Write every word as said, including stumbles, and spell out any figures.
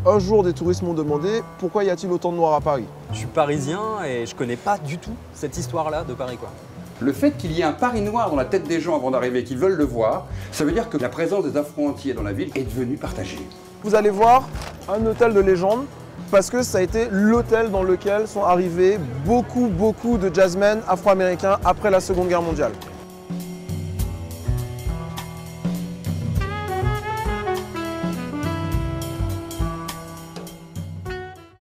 un jour des touristes m'ont demandé pourquoi y a-t-il autant de noirs à Paris? Je suis parisien et je connais pas du tout cette histoire-là de Paris, quoi. Le fait qu'il y ait un Paris noir dans la tête des gens avant d'arriver, qu'ils veulent le voir, ça veut dire que la présence des Afro-Antillais dans la ville est devenue partagée. Vous allez voir un hôtel de légende parce que ça a été l'hôtel dans lequel sont arrivés beaucoup, beaucoup de jazzmen afro-américains après la Seconde Guerre mondiale.